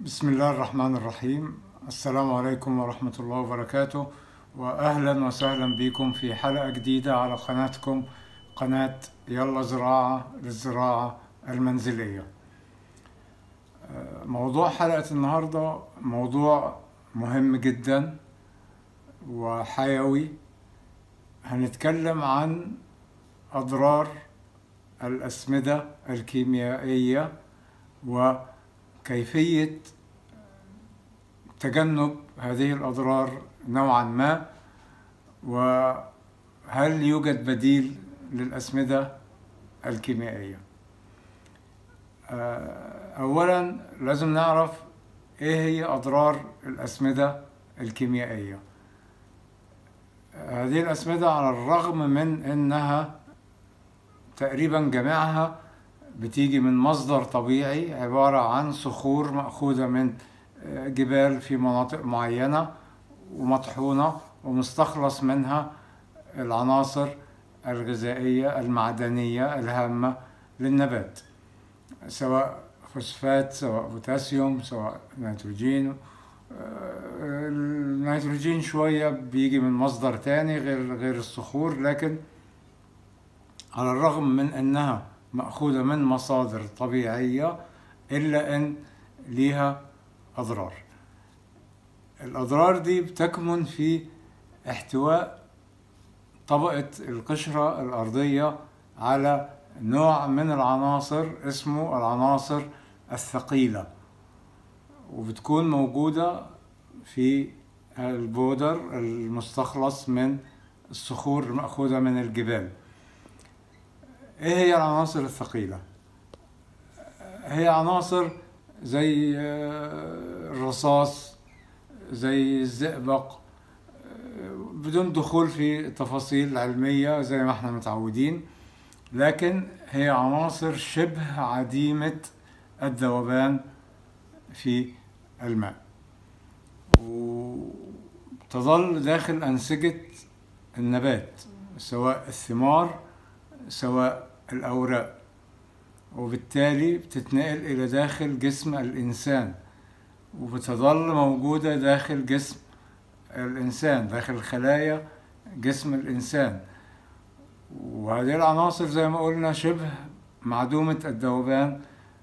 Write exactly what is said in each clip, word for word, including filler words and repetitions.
بسم الله الرحمن الرحيم. السلام عليكم ورحمة الله وبركاته، وأهلا وسهلا بكم في حلقة جديدة على قناتكم، قناة يلا زراعة للزراعة المنزلية. موضوع حلقة النهاردة موضوع مهم جدا وحيوي. هنتكلم عن أضرار الأسمدة الكيميائية وكيفية تجنب هذه الأضرار نوعا ما، وهل يوجد بديل للأسمدة الكيميائية. أولا لازم نعرف إيه هي أضرار الأسمدة الكيميائية. هذه الأسمدة على الرغم من أنها تقريبا جميعها بتيجي من مصدر طبيعي عبارة عن صخور مأخوذة من جبال في مناطق معينة ومطحونة ومستخلص منها العناصر الغذائية المعدنية الهامة للنبات، سواء فوسفات، سواء بوتاسيوم، سواء نيتروجين. النيتروجين شوية بيجي من مصدر تاني غير غير الصخور، لكن على الرغم من أنها مأخوذة من مصادر طبيعية إلا أن ليها أضرار. الأضرار دي بتكمن في احتواء طبقة القشرة الأرضية على نوع من العناصر اسمه العناصر الثقيلة، وبتكون موجودة في البودر المستخلص من الصخور المأخوذة من الجبال. ايه هي العناصر الثقيلة؟ هي عناصر زي الرصاص، زي الزئبق، بدون دخول في تفاصيل علمية زي ما احنا متعودين، لكن هي عناصر شبه عديمة الذوبان في الماء، وتظل داخل أنسجة النبات، سواء الثمار سواء الأوراق، وبالتالي بتتنقل إلى داخل جسم الإنسان، وبتظل موجودة داخل جسم الإنسان، داخل خلايا جسم الإنسان. وهذه العناصر زي ما قلنا شبه معدومة الذوبان،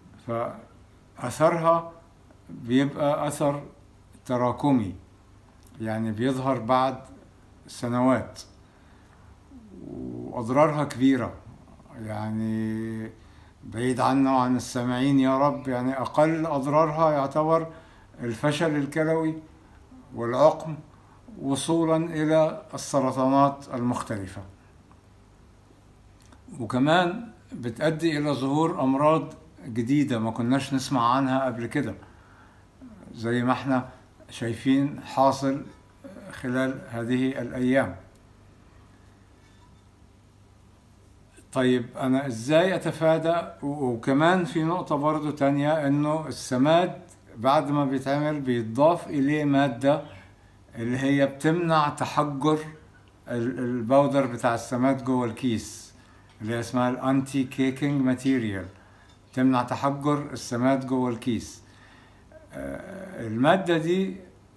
فأثرها بيبقى أثر تراكمي، يعني بيظهر بعد سنوات، وأضرارها كبيرة. يعني بعيد عنا وعن السامعين يا رب، يعني أقل أضرارها يعتبر الفشل الكلوي والعقم، وصولا إلى السرطانات المختلفة. وكمان بتؤدي إلى ظهور أمراض جديدة ما كناش نسمع عنها قبل كده، زي ما احنا شايفين حاصل خلال هذه الأيام. طيب أنا إزاي أتفادى؟ وكمان في نقطة برضو تانية، إنه السماد بعد ما بيتعمل بيتضاف إليه مادة اللي هي بتمنع تحجر البودر بتاع السماد جوه الكيس، اللي هي اسمها الانتي كيكينج ماتيريال، تمنع تحجر السماد جوه الكيس. المادة دي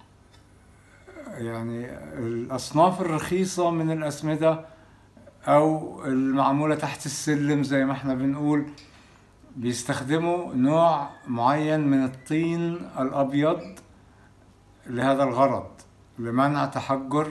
يعني الأصناف الرخيصة من الأسمدة أو المعمولة تحت السلم زي ما احنا بنقول، بيستخدموا نوع معين من الطين الأبيض لهذا الغرض، لمنع تحجر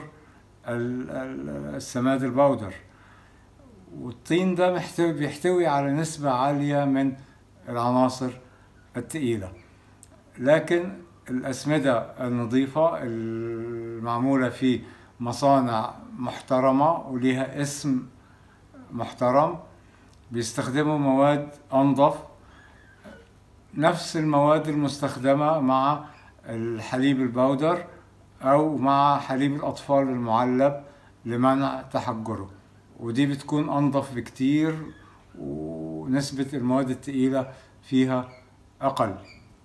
السماد البودر. والطين ده بيحتوي على نسبة عالية من العناصر الثقيلة، لكن الأسمدة النظيفة المعمولة في مصانع محترمة وليها اسم محترم بيستخدموا مواد أنظف، نفس المواد المستخدمة مع الحليب البودر أو مع حليب الأطفال المعلب لمنع تحجره، ودي بتكون أنظف بكتير ونسبة المواد الثقيلة فيها أقل.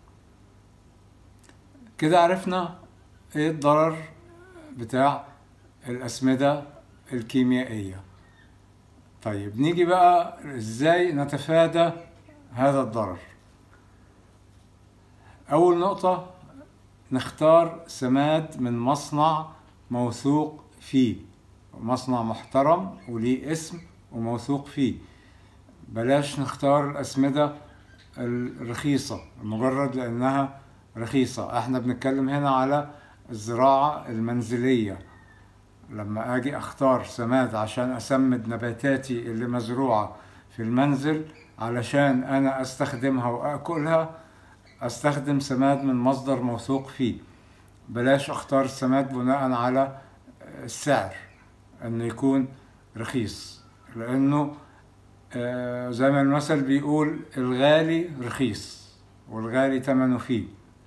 كده عرفنا إيه الضرر بتاع الأسمدة الكيميائية. طيب نيجي بقى إزاي نتفادى هذا الضرر. أول نقطة، نختار سماد من مصنع موثوق فيه، مصنع محترم وليه اسم وموثوق فيه. بلاش نختار الأسمدة الرخيصة مجرد لأنها رخيصة. احنا بنتكلم هنا على الزراعة المنزلية. لما اجي اختار سماد عشان اسمد نباتاتي اللي مزروعة في المنزل علشان انا استخدمها واكلها، استخدم سماد من مصدر موثوق فيه. بلاش اختار السماد بناء على السعر انه يكون رخيص، لانه آه زي ما المثل بيقول الغالي رخيص والغالي ثمنه فيه.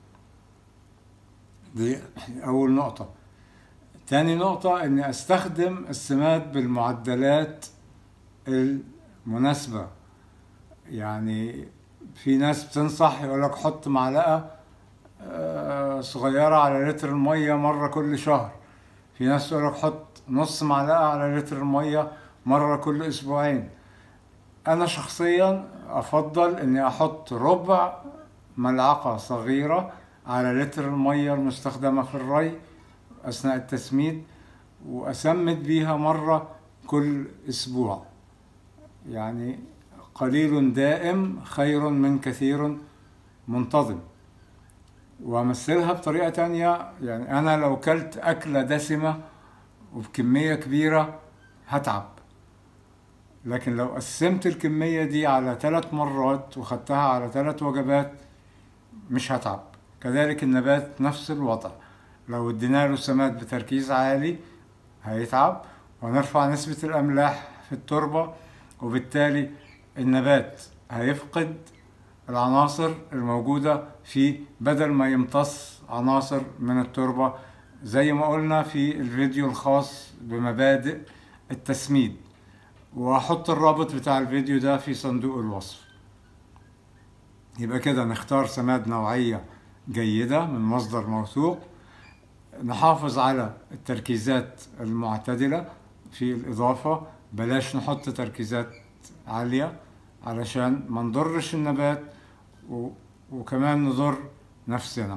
دي اول نقطة. تاني نقطة، اني استخدم السماد بالمعدلات المناسبة. يعني في ناس بتنصح يقولك حط معلقة صغيرة على لتر المية مرة كل شهر. في ناس يقولك حط نص معلقة على لتر المية مرة كل اسبوعين. انا شخصيا افضل اني احط ربع ملعقة صغيرة على لتر المية المستخدمة في الري اثناء التسميد، واسمد بيها مرة كل اسبوع. يعني قليل دائم خير من كثير منتظم. وامثلها بطريقة تانية، يعني انا لو كلت اكلة دسمة وبكمية كبيرة هتعب، لكن لو قسمت الكمية دي على ثلاث مرات وخدتها على ثلاث وجبات مش هتعب. كذلك النبات نفس الوضع، لو ادينا له سماد بتركيز عالي هيتعب ونرفع نسبة الأملاح في التربة، وبالتالي النبات هيفقد العناصر الموجودة فيه بدل ما يمتص عناصر من التربة، زي ما قلنا في الفيديو الخاص بمبادئ التسميد. وهحط الرابط بتاع الفيديو ده في صندوق الوصف. يبقى كده نختار سماد نوعية جيدة من مصدر موثوق، نحافظ على التركيزات المعتدلة في الإضافة، بلاش نحط تركيزات عالية علشان ما نضرش النبات وكمان نضر نفسنا.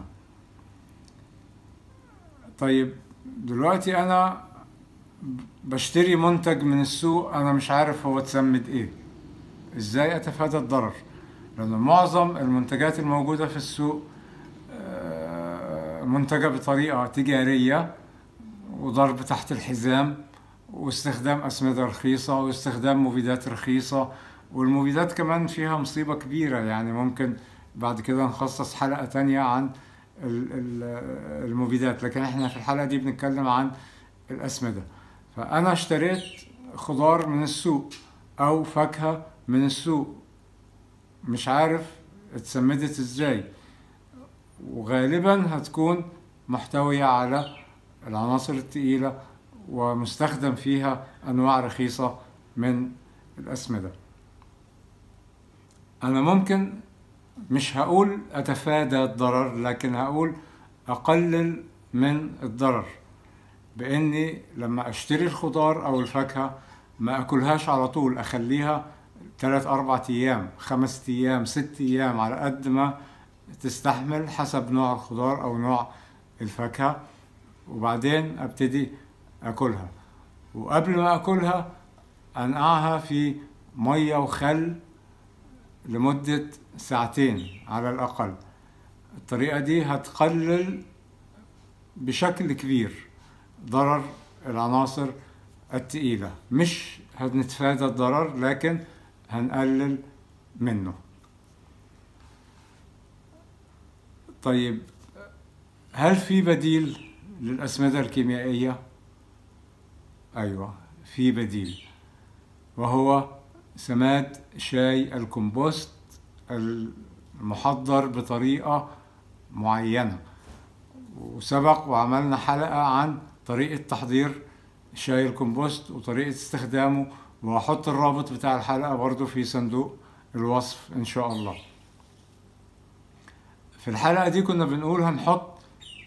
طيب دلوقتي أنا بشتري منتج من السوق أنا مش عارف هو اتسمد إيه، إزاي أتفادى الضرر؟ لأن معظم المنتجات الموجودة في السوق منتجة بطريقة تجارية وضرب تحت الحزام واستخدام أسمدة رخيصة واستخدام مبيدات رخيصة، والمبيدات كمان فيها مصيبة كبيرة. يعني ممكن بعد كده نخصص حلقة تانية عن المبيدات، لكن احنا في الحلقة دي بنتكلم عن الأسمدة. فأنا اشتريت خضار من السوق أو فاكهة من السوق مش عارف اتسمدت ازاي، وغالبا هتكون محتوية على العناصر التقيلة ومستخدم فيها أنواع رخيصة من الأسمدة. أنا ممكن مش هقول أتفادى الضرر، لكن هقول أقلل من الضرر، بإني لما أشتري الخضار أو الفاكهة ما أكلهاش على طول، أخليها ثلاث أربع أيام خمس أيام ست أيام على قد ما تستحمل حسب نوع الخضار أو نوع الفاكهة، وبعدين أبتدي أكلها. وقبل ما أكلها أنقعها في مية وخل لمدة ساعتين على الأقل. الطريقة دي هتقلل بشكل كبير ضرر العناصر التقيلة. مش هنتفادى الضرر لكن هنقلل منه. طيب هل في بديل للأسمدة الكيميائية؟ أيوة في بديل، وهو سماد شاي الكمبوست المحضر بطريقة معينة. وسبق وعملنا حلقة عن طريقة تحضير شاي الكمبوست وطريقة استخدامه، وهحط الرابط بتاع الحلقة برضو في صندوق الوصف إن شاء الله. في الحلقة دي كنا بنقول هنحط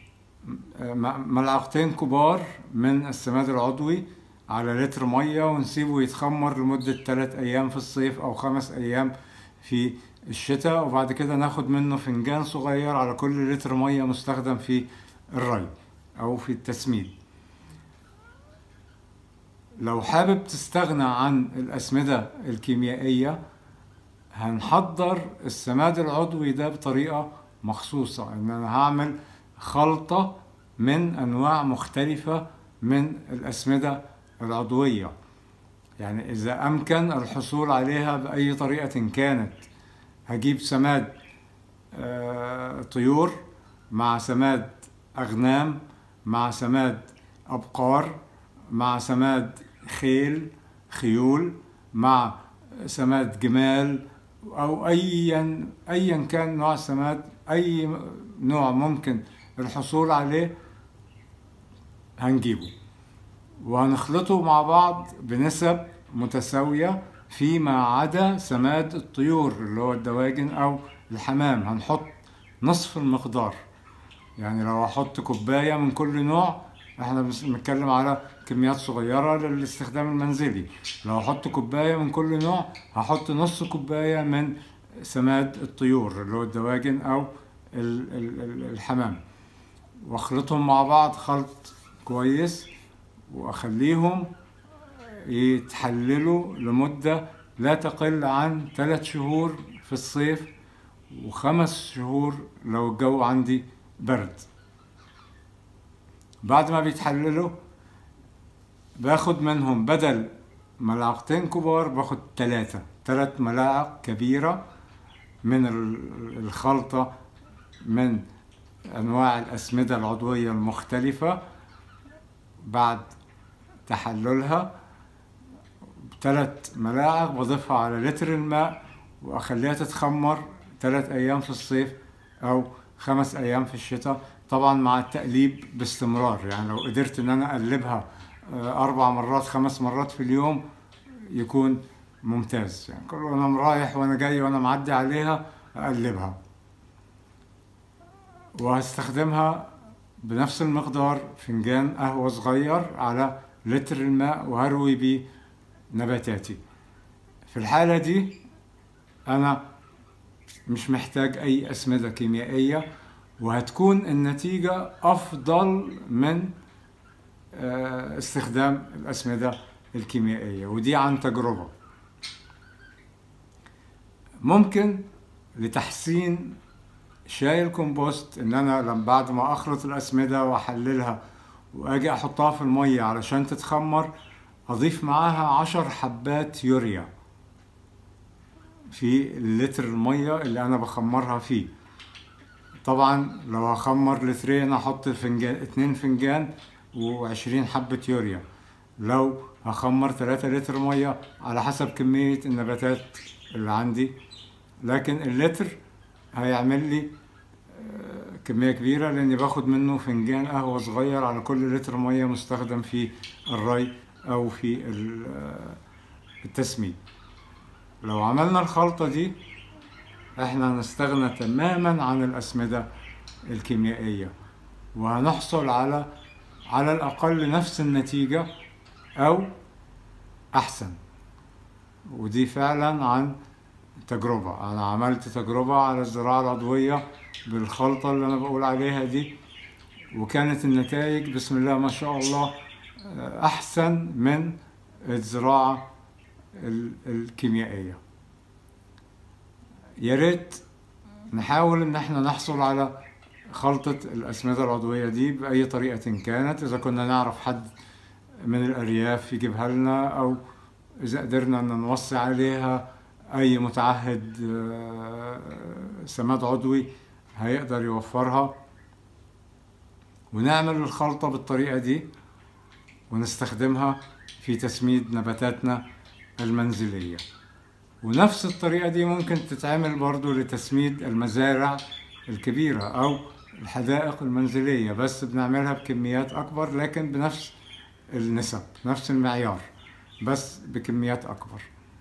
ملعقتين كبار من السماد العضوي على لتر مية ونسيبه يتخمر لمدة ثلاث أيام في الصيف أو خمس أيام في الشتاء، وبعد كده ناخد منه فنجان صغير على كل لتر مية مستخدم في الري أو في التسميد. لو حابب تستغنى عن الأسمدة الكيميائية، هنحضر السماد العضوي ده بطريقة مخصوصة، إن أنا هعمل خلطة من أنواع مختلفة من الأسمدة العضوية. يعني إذا أمكن الحصول عليها بأي طريقة كانت، هجيب سماد طيور مع سماد أغنام مع سماد أبقار مع سماد خيل خيول مع سماد جمال، أو أيا أيا كان نوع السماد، أي نوع ممكن الحصول عليه هنجيبه وهنخلطه مع بعض بنسب متساوية فيما عدا سماد الطيور اللي هو الدواجن أو الحمام. هنحط نصف المقدار، يعني لو أحط كوباية من كل نوع، احنا بنتكلم على كميات صغيرة للاستخدام المنزلي، لو أحط كوباية من كل نوع هحط نص كوباية من سماد الطيور اللي هو الدواجن أو الحمام، واخلطهم مع بعض خلط كويس، واخليهم يتحللوا لمدة لا تقل عن ثلاث شهور في الصيف وخمس شهور لو الجو عندي برد. بعد ما بيتحللوا باخد منهم بدل ملعقتين كبار باخد ثلاثة ثلاث ملاعق كبيرة من الخلطة من أنواع الأسمدة العضوية المختلفة. بعد تحللها ثلاث ملاعق بضيفها على لتر الماء وأخليها تتخمر ثلاث أيام في الصيف أو خمس أيام في الشتاء، طبعا مع التقليب باستمرار. يعني لو قدرت إن أنا أقلبها أربع مرات خمس مرات في اليوم يكون ممتاز، يعني كل وأنا رايح وأنا جاي وأنا معدي عليها أقلبها. وهستخدمها بنفس المقدار، فنجان قهوة صغير على لتر الماء، وهروي بيه نباتاتي. في الحالة دي أنا مش محتاج أي أسمدة كيميائية، وهتكون النتيجة أفضل من استخدام الأسمدة الكيميائية، ودي عن تجربة. ممكن لتحسين شاي الكمبوست ان انا لما بعد ما اخلط الاسمدة واحللها واجي احطها في المية علشان تتخمر، اضيف معاها عشر حبات يوريا في اللتر المية اللي انا بخمرها فيه. طبعا لو هخمر لترين احط فنجان اتنين فنجان وعشرين حبة يوريا، لو هخمر تلاتة لتر مية على حسب كمية النباتات اللي عندي. لكن اللتر هيعمل لي كمية كبيرة لاني باخد منه فنجان قهوة صغير على كل لتر مية مستخدم في الري او في التسميد. لو عملنا الخلطة دي احنا هنستغنى تماما عن الاسمدة الكيميائية، وهنحصل على على الاقل نفس النتيجة او احسن. ودي فعلا عن تجربة، انا عملت تجربة على الزراعة العضوية بالخلطة اللي انا بقول عليها دي، وكانت النتائج بسم الله ما شاء الله احسن من الزراعة الكيميائية. يا ريت نحاول ان احنا نحصل على خلطة الاسمدة العضوية دي بأي طريقة كانت، اذا كنا نعرف حد من الارياف يجيبها لنا، او اذا قدرنا ان نوصي عليها اي متعهد سماد عضوي هيقدر يوفرها، ونعمل الخلطة بالطريقة دي ونستخدمها في تسميد نباتاتنا المنزلية. ونفس الطريقة دي ممكن تتعمل برضو لتسميد المزارع الكبيرة أو الحدائق المنزلية، بس بنعملها بكميات أكبر لكن بنفس النسب نفس المعيار بس بكميات أكبر.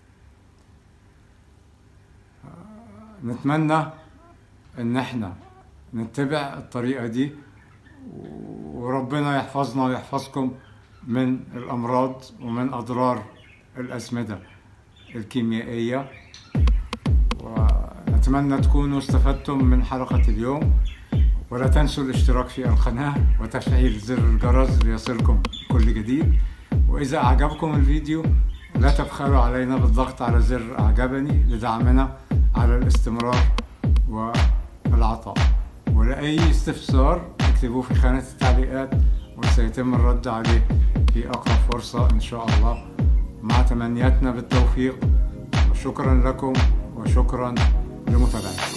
نتمنى إن احنا نتبع الطريقة دي، وربنا يحفظنا ويحفظكم من الأمراض ومن أضرار الأسمدة الكيميائية. أتمنى تكونوا استفدتم من حلقة اليوم، ولا تنسوا الاشتراك في القناة وتفعيل زر الجرس ليصلكم كل جديد. وإذا أعجبكم الفيديو لا تبخلوا علينا بالضغط على زر أعجبني لدعمنا على الاستمرار والعطاء. ولأي استفسار اكتبوه في خانة التعليقات وسيتم الرد عليه في أقرب فرصة إن شاء الله، مع تمنياتنا بالتوفيق. وشكرا لكم وشكرا لمتابعتكم.